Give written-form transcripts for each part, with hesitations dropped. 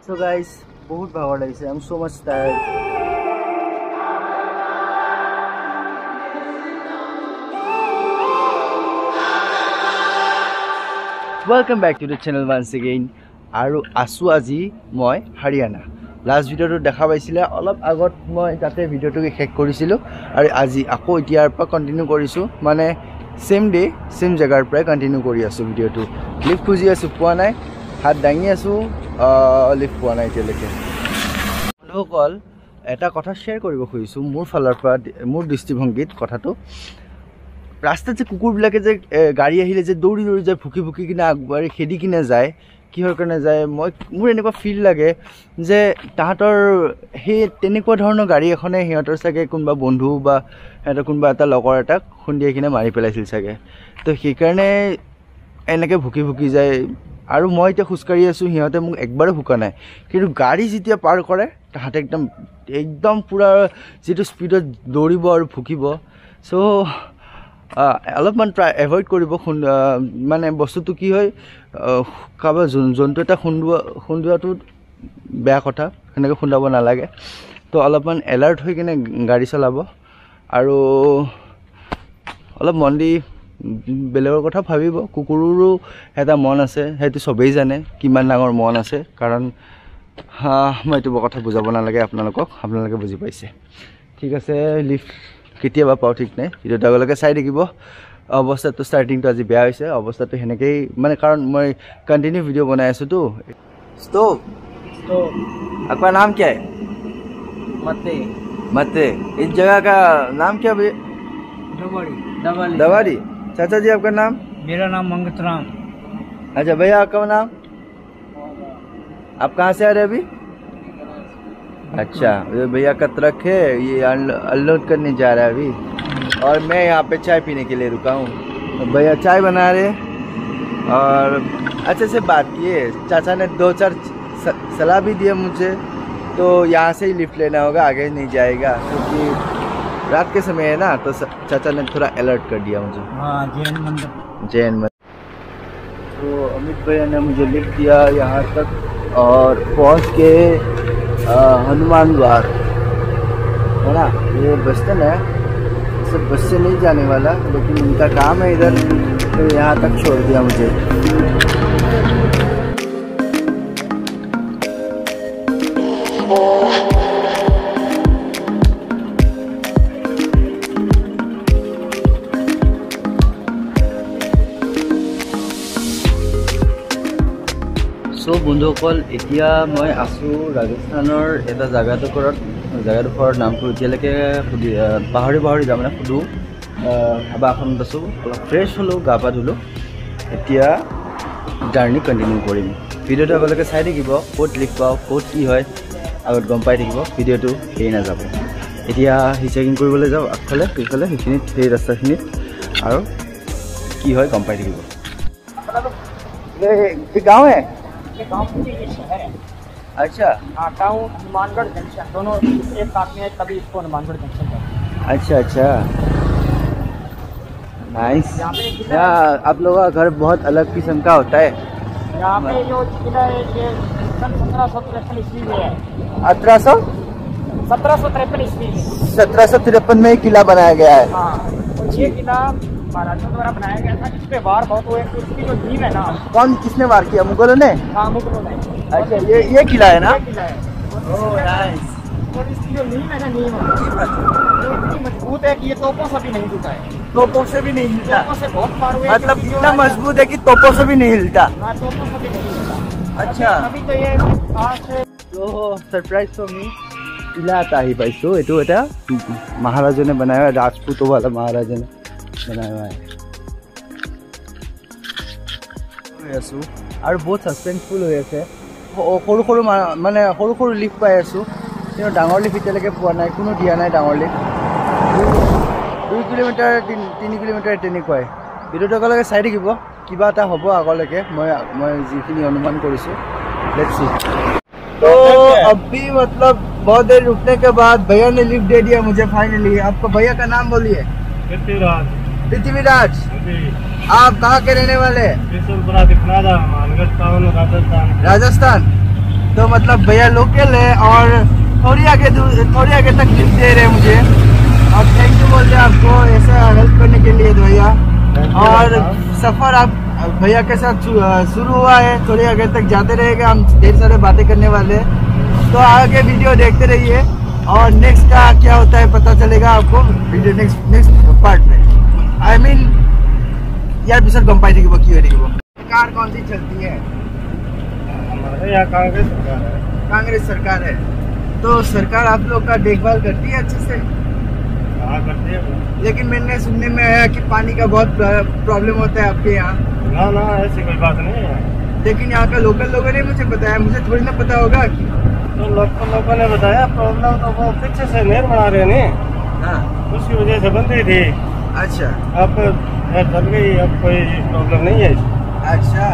So guys, बहुत भागৰ লাগিছে. I'm so much tired. Welcome back to the channel once again. আৰু আছো আজি মই হাৰিয়ানা. লাষ্ট ভিডিওটো দেখা পাইছিলে অলপ আগত মই তাতে ভিডিওটো শেষ কৰিছিলো আৰু আজি আকৌ এতিয়াৰ পৰা কন্টিনিউ কৰিছো মানে সেম ডে সেম জায়গাৰ পৰা কন্টিনিউ কৰি আছো ভিডিওটো লিফট খুজি আছো পোৱা নাই হাত দাঙি আছো লিফট পোৱা নাই এতিয়ালৈকে সকল এটা কথা শেয়াৰ কৰিব খুজিছো মোৰ ফালৰ পৰা মোৰ দৃষ্টিভংগীত কথাটো ৰাস্তাত যে কুকুৰবিলাকে যে গাড়ী আহিলে যে দৌৰি দৌৰি যায় ভুকি ভুকি কিনে আগবাঢ়ি খেদি কিনে যায় কিহৰ কাৰণে যায় মোৰ এনেকুৱা ফিল লাগে যে তাহাঁতৰ সেই তেনেকুৱা ধৰণৰ গাড়ী এখনে সিহঁতৰ চাগে কোনোবা বন্ধু বা সিহঁতৰ কোনোবা এটা লগৰ এটাক খুন্দিয়াই কিনে মাৰি পেলাইছিল চাগে তো সেইকাৰণে এনেকৈ ভুকি ভুকি যায় আৰু মই এতিয়া খোজকাঢ়ি আছোঁ সিহঁতে মোক একবাৰো ভুকা নাই কিন্তু গাড়ী যেতিয়া পাৰ কৰে তাহাঁতে একদম পূৰা যিটো স্পীডত দৌৰিব আৰু ভুকিব চ' অলপমান এভইড কৰিব মানে বস্তুটো কি হয় কাৰোবাৰ জন্তু এটা খুন্দোৱাটো বেয়া কথা সেনেকৈ খুন্দাব নালাগে তো অলপমান এলাৰ্ট হৈ কিনে গাড়ী চলাব আৰু অলপ মন দি বেলেগৰ কথা ভাবিব কুকুৰৰো এটা মন আছে সেইটো চবেই জানে কিমান ডাঙৰ মন আছে কাৰণ মই এইটো কথা বুজাব নালাগে আপোনালোকে বুজি পাইছে ঠিক আছে লিফট কেতিয়াবা পাওঁ ঠিক নাই ভিডিঅ'টো আগলৈকে চাই থাকিব অৱস্থাটো ষ্টাৰ্টিংটো আজি বেয়া হৈছে অৱস্থাটো সেনেকেই মানে কাৰণ মই কণ্টিনিউ ভিডিঅ' বনাই আছোঁতো ষ্ট'ভ आपका नाम क्या है मते इस जगह का नाम क्या भैया दवारी चाचा जी आपका नाम मेरा नाम मंगतराम अच्छा भैया आपका नाम आप कहाँ से आ रहे अभी अच्छा भैया का ट्रक है ये अनलोड करने जा रहा है अभी और मैं यहाँ पे चाय पीने के लिए रुका हूँ तो भैया चाय बना रहे और अच्छे से बात किए चाचा ने 2-4 सलाह भी दिए मुझे तो यहाँ से ही लिफ्ट लेना होगा आगे नहीं जाएगा क्योंकि रात के समय है ना तो चाचा ने थोड़ा अलर्ट कर दिया मुझे जैन मंदिर तो अमित भैया ने मुझे लिफ्ट दिया यहाँ तक और पहुँच के हनुमान द्वार है ना ये बस स्टैंड है इसे बस से नहीं जाने वाला लेकिन उनका काम है इधर तो यहाँ तक छोड़ दिया मुझे सो बंधुসকল এতিয়া মই আছোঁ ৰাজস্থানৰ এটা জেগাডোখৰৰ নামটো এতিয়ালৈকে পাহৰি যাওঁ মানে সুধোঁ ধাবাখনত আছোঁ অলপ ফ্ৰেছ হ'লোঁ গা পা ধুলোঁ এতিয়া জাৰ্ণি কণ্টিনিউ কৰিম ভিডিঅ'টো আগলৈকে চাই থাকিব ক'ত লিফ্ট পাওঁ ক'ত কি হয় আগত গম পাই থাকিব ভিডিঅ'টো এৰি নাযাব এতিয়া হিচাকিং কৰিবলৈ যাওঁ আগফালে পিছফালে সেইখিনিত সেই ৰাস্তাখিনিত আৰু কি হয় গম পাই থাকিব গাঁও হে अच्छा टाउन हनुमानगढ़ जंक्शन दोनों एक साथ में तभी इसको हनुमानगढ़ जंक्शन कहते हैं अच्छा नाइस आप लोगों का घर बहुत अलग किस्म का होता है यहाँ पे जो किला है ये सन 1753 ईस्वी में है 1753 ईस्वी में 1753 में किला बनाया गया है हाँ ये किला महाराजाओं द्वारा बनाया गया था जिसपे वार बहुत हुए उसकी जो नींव है ना कौन किसने वार किया मुगलों ने हाँ मुगलों ने अच्छा ये किला है ना किला है ओह नाइस और इसकी जो नींव है ना नींव इतनी मजबूत है कि ये तोपों से भी नहीं टूटा है तोपों से भी नहीं हिलता तोपों से बहुत पार हुए मतलब इतना मजबूत है कि तोपों से भी नहीं हिलता हाँ तोपों से भी नहीं हिलता अच्छा अभी तो ये आज से तो सरप्राइज फॉर मी किला এটা আহি পাইছো এটো এটা মহাৰাজনে বনায়া ৰাজপুতো वाला মহাৰাজনে बनाया है আছো আৰু বহুত সাসপেন্সফুল হৈ আছে সৰু মানে সৰু লিফ্ট পাই আছো কিন্তু ডাঙৰ লিফ্ট এতিয়ালৈকে পোৱা নাই কোনো দিয়া নাই ডাঙৰ লিফ্ট 2 কিলোমিটাৰ 3 কিলোমিটাৰ তেনেকুৱাই ভিডিঅ'টো আগলৈকে চাই থাকিব কিবা এটা হ'ব আগলৈকে মই যিখিনি অনুমান কৰিছোঁ লেটস सी तो अभी मतलब बहुत देर रुकने के बाद भैया ने लिफ्ट दे दिया मुझे फाइनली आपका भैया का नाम बोलिए पृथ्वीराज आप कहाँ के रहने वाले राजस्थान राजस्थान तो मतलब भैया लोकल है और थोड़ी आगे तक लिफ्ट दे रहे हैं मुझे, और थैंक यू बोलते हैं आपको ऐसा हेल्प करने के लिए तो भैया। और सफ़र आप भैया के साथ शुरू हुआ है, थोड़ी आगे तक जाते रहेगा, हम ढेर सारे बातें करने वाले हैं, तो आगे वीडियो देखते रहिए और नेक्स्ट का क्या होता है पता चलेगा आपको वीडियो नेक्स्ट पार्ट में। आई मीन यार बिसर गम पाई थी वो क्यों नहीं, वो कार कौन सी चलती है? हमारे यहाँ कांग्रेस सरकार है, तो सरकार आप लोग का देखभाल करती है अच्छे से? हाँ करती है, लेकिन मैंने सुनने में आया कि पानी का बहुत प्रॉब्लम होता है आपके यहाँ। ना ऐसी कोई बात नहीं है। लेकिन यहाँ का लोगों ने मुझे बताया, मुझे थोड़ी ना पता होगा कि तो लोगों ने बताया प्रॉब्लम तो वो पीछे से नहर बना रहे नहीं, हाँ उसकी वजह से बंद ही थी। अच्छा अब चल गई, अब कोई प्रॉब्लम नहीं है। अच्छा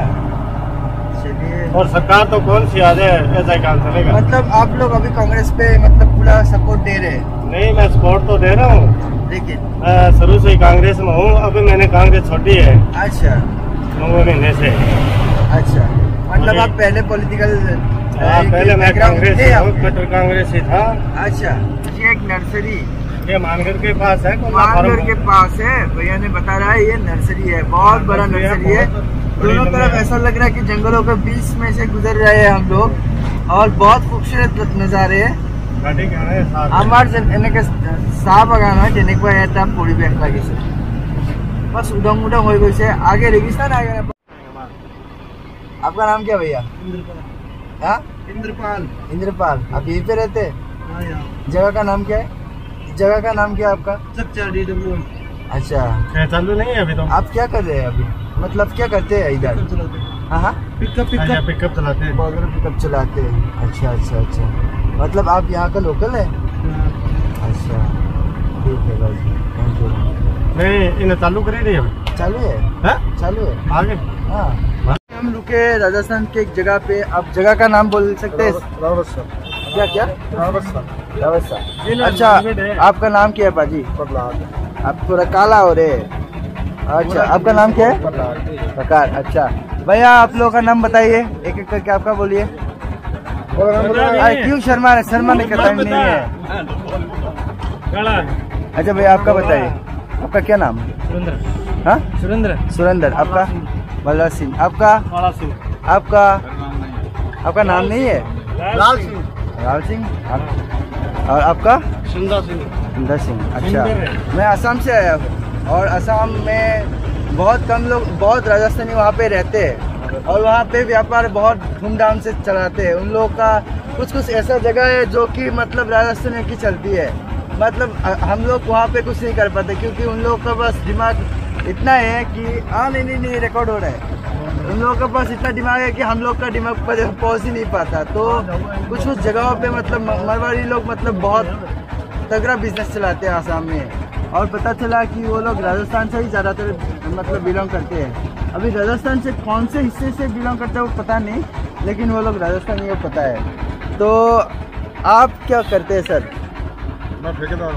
चलिए। और सरकार तो कौन सी आ जाए ऐसा ही काम चलेगा। मतलब आप लोग अभी कांग्रेस पे मतलब पूरा सपोर्ट दे रहे हैं? नहीं, मैं सपोर्ट तो दे रहा हूँ, लेकिन मैं शुरू से ही कांग्रेस में हूँ। अभी मैंने कांग्रेस छोड़ी है अच्छा 9 महीने से। अच्छा मतलब आप पहले पॉलिटिकल पहले मैं कट्टर कांग्रेस ही था। अच्छा ये एक नर्सरी ये मानगर के पास है, मानगर के पास है, भैया ने बता रहा है ये नर्सरी है, बहुत बड़ा नर्सरी है। दोनों तरफ ऐसा लग रहा है कि जंगलों के बीच में से गुजर रहे हैं हम लोग, और बहुत खूबसूरत नज़ारे है। हमारे চাহ বাগান হয় তেনেকুৱা এটা পৰিৱেশ লাগিছে, बस उदंग उदंग हो गई आगे रेगिस्तान आ गया। आपका नाम क्या भैया? हाँ इंद्रपाल। आप यहीं पे रहते हैं? जगह का नाम क्या है? जगह का नाम क्या है आपका? अच्छा चालू नहीं है अभी तो। आप क्या कर रहे हैं अभी, मतलब क्या करते हैं इधर? हाँ पिकअप चलाते हैं, पिकअप चलाते हैं। अच्छा मतलब आप यहाँ का लोकल है? अच्छा ठीक है भाई, थैंक यू। नहीं इन्हें चालू कर रही है, चालू है आगे। हाँ हम रुके राजस्थान के एक जगह पे, आप जगह का नाम बोल सकते हैं? क्या रावसा। अच्छा आपका नाम क्या है पाजी? आप पूरा काला हो रहे। अच्छा आपका नाम क्या है? प्रकार। अच्छा भैया आप लोगों का नाम बताइए एक एक करके, आपका बोलिए। क्यों शर्माने का टाइम नहीं है। अच्छा भैया आपका बताइए, आपका क्या नाम है? हाँ सुरेंद्र। आपका? बलराज सिंह। आपका नाम नहीं है? लाल सिंह। और आपका? सुंदर सिंह। अच्छा मैं असम से आया हूँ, और असम में बहुत कम लोग, बहुत राजस्थानी वहाँ पे रहते हैं, और वहाँ पे व्यापार बहुत धूमधाम से चलाते हैं। उन लोगों का कुछ ऐसा जगह है जो कि मतलब राजस्थान की चलती है, मतलब हम लोग वहाँ पे कुछ नहीं कर पाते, क्योंकि उन लोगों का बस दिमाग इतना है कि हाँ नहीं रिकॉर्ड हो रहा है। उन लोगों के पास इतना दिमाग है कि हम लोग का दिमाग पर पहुँच ही नहीं पाता। तो कुछ जगहों पे मतलब मारवाड़ी लोग मतलब बहुत तगड़ा बिजनेस चलाते हैं आसाम में, और पता चला कि वो लोग राजस्थान से ही ज़्यादातर मतलब बिलोंग करते हैं। अभी राजस्थान से कौन से हिस्से से बिलोंग करते हैं वो पता नहीं, लेकिन वो लोग राजस्थानी को पता है। तो आप क्या करते हैं सर? मैं ठेकेदार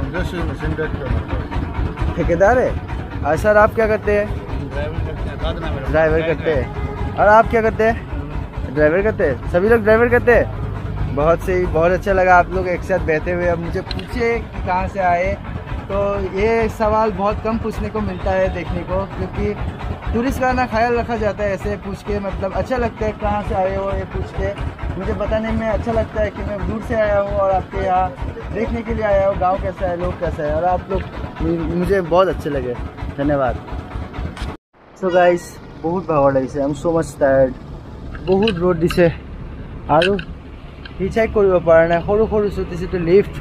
हूँ। ठेकेदार है? और सर आप क्या करते हैं? ड्राइवर करते हैं। और आप क्या करते हैं? ड्राइवर करते हैं। सभी लोग ड्राइवर करते हैं। बहुत सही, बहुत अच्छा लगा आप लोग एक साथ बैठे हुए। अब मुझे पूछे कि कहाँ से आए, तो ये सवाल बहुत कम पूछने को मिलता है देखने को, क्योंकि टूरिस्ट का ना ख्याल रखा जाता है ऐसे पूछ के, मतलब अच्छा लगता है कहाँ से आए हो ये पूछ के। मुझे बताने में अच्छा लगता है कि मैं दूर से आया हूँ और आपके यहाँ देखने के लिए आया हूँ गांव कैसा है, लोग कैसा है, और आप लोग मुझे बहुत अच्छे लगे। धन्यवाद। सो गाइस बहुत भागड़ लगे, I am so much tired. बहुत रोड दिसे और हिचाइक কৰিব পৰা নাই, সৰু সৰু চুটি lift.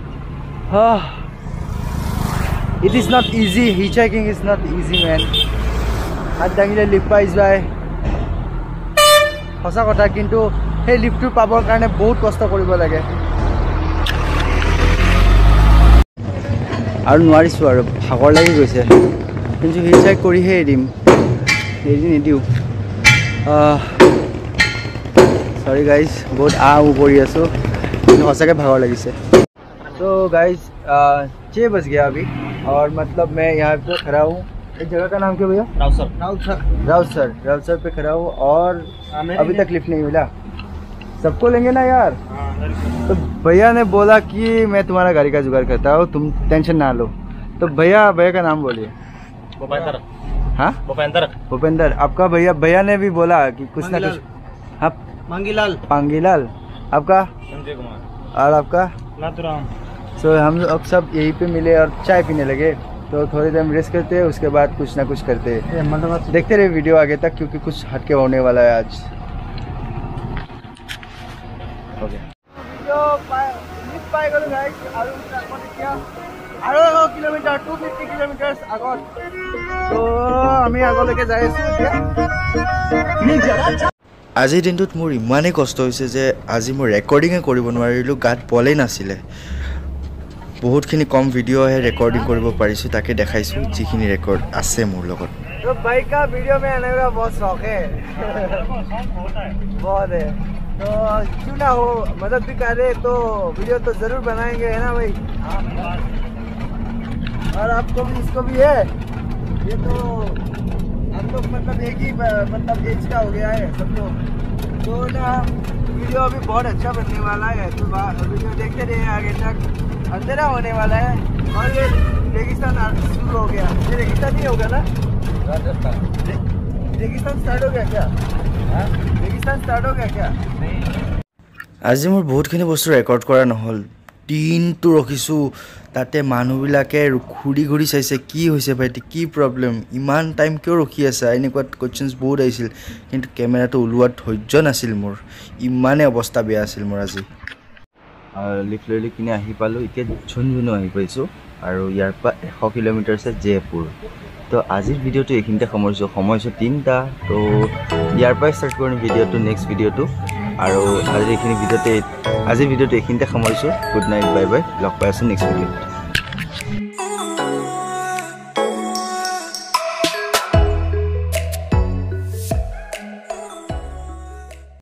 It is not easy, hitchhiking is not easy man। হাত দাঙিলে লিফ্ট পাই যায় সঁচা কথা, কিন্তু সেই লিফ্টটো পাবৰ কাৰণে বহুত কষ্ট কৰিব লাগে, আৰু নোৱাৰিছোঁ আৰু ভাগৰ লাগি গৈছে। কিন্তু হিচাইক কৰিহে এৰিম, এৰি নিদিওঁ। सॉरी गाइज बहुत কৰি আছোঁ, কিন্তু সঁচাকৈ ভাগৰ লাগিছে। तो गाइज 6 बज गया अभी, और मतलब मैं यहाँ पे खड़ा हूँ। इस जगह का नाम क्या भैया? राउसर पे खड़ा हूँ, और अभी तक लिफ्ट नहीं मिला। सबको लेंगे ना यार। तो भैया ने बोला कि मैं तुम्हारा गाड़ी का जुगाड़ करता हूँ, तुम टेंशन ना लो। तो भैया का नाम बोलिए। भूपेंद्र। हाँ भूपेंद्र। आपका भैया ने भी बोला कि कुछ ना कुछ। हाँ पांगीलाल। आपका संजय कुमार। और आपका नाथुराम। सो हम अब सब यहीं पे मिले और चाय पीने लगे। तो थोड़ी देर रेस्ट करते हैं, उसके बाद कुछ ना कुछ करते हैं। देखते रहे वीडियो आगे तक, क्योंकि कुछ हटके होने वाला है आज। আৰু কিলোমিটাৰ 250 কিলোমিটাৰ আগত তো আমি আগলৈকে যাই আছো এতিয়া। আজিৰ দিনটোত মোৰ ইমানেই কষ্ট হৈছে যে আজি মই ৰেকৰ্ডিঙে কৰিব নোৱাৰিলোঁ, গাত বলেই নাছিলে। বহুতখিনি কম ভিডিঅ'হে ৰেকৰ্ডিং কৰিব পাৰিছোঁ, তাকে দেখাইছোঁ যিখিনি ৰেকৰ্ড আছে মোৰ লগত। तो बाइक का वीडियो में आने का बहुत शौक है, बहुत है। तो क्यों ना हो, मदद भी कर रहे तो वीडियो तो जरूर बनाएंगे, है ना भाई। और आपको भी इसको भी है, ये तो हम लोग मतलब एक ही मतलब एज का हो गया है सब लोग। तो ना वीडियो अभी बहुत अच्छा बनने वाला है, तो वीडियो देखते रहिए आगे तक। अंधेरा होने वाला है और ये रेगिस्तान शुरू हो गया। ये रेगिस्तान नहीं होगा ना, रेगिस्तान स्टार्ट हो गया क्या? रेगिस्तान स्टार्ट हो गया क्या? আজি মোৰ বহুতখিনি বস্তু ৰেকৰ্ড কৰা নহ'ল, দিনটো ৰখিছোঁ তাতে। মানুহবিলাকে ঘূৰি ঘূৰি চাইছে কি হৈছে ভাইটি, কি প্ৰব্লেম, ইমান টাইম কিয় ৰখি আছা, এনেকুৱা কুৱেশ্যনছ বহুত আহিছিল। কিন্তু কেমেৰাটো ওলোৱাত ধৈৰ্য নাছিল মোৰ, ইমানে অৱস্থা বেয়া আছিল মোৰ আজি। লিফ্ট লৈ কিনে আহি পালোঁ, এতিয়া ঝুনঝুনু আহি পাইছোঁ। আৰু ইয়াৰ পৰা 100 কিলোমিটাৰ আছে জয়পুৰ। তো আজিৰ ভিডিঅ'টো এইখিনিতে সামৰিছোঁ, সময় হৈছে 3টা। তো ইয়াৰ পৰাই ষ্টাৰ্ট কৰিম ভিডিঅ'টো, নেক্সট ভিডিঅ'টো। আৰু আজিৰ ভিডিঅ'টো এইখিনিতে সামৰিছোঁ। গুড নাইট, বাই বাই, লগ পাই আছোঁ নেক্সট ভিডিঅ'ত।